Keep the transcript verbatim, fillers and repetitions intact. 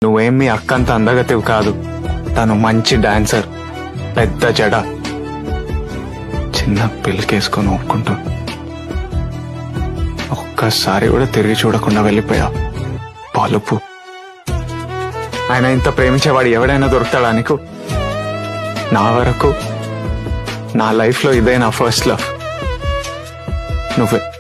నువ్వేం మీ అక్కంత అందగతివి కాదు. తను మంచి డాన్సర్, పెద్ద జడ, చిన్న పిల్లకేసుకొని ఒప్పుకుంటూ ఒక్కసారి కూడా తిరిగి చూడకుండా వెళ్ళిపోయా. పలుపు. ఆయన ఇంత ప్రేమించేవాడు ఎవడైనా దొరుకుతాడా నీకు? నా వరకు నా లైఫ్ లో ఇదే నా ఫస్ట్ లవ్. నువ్వే.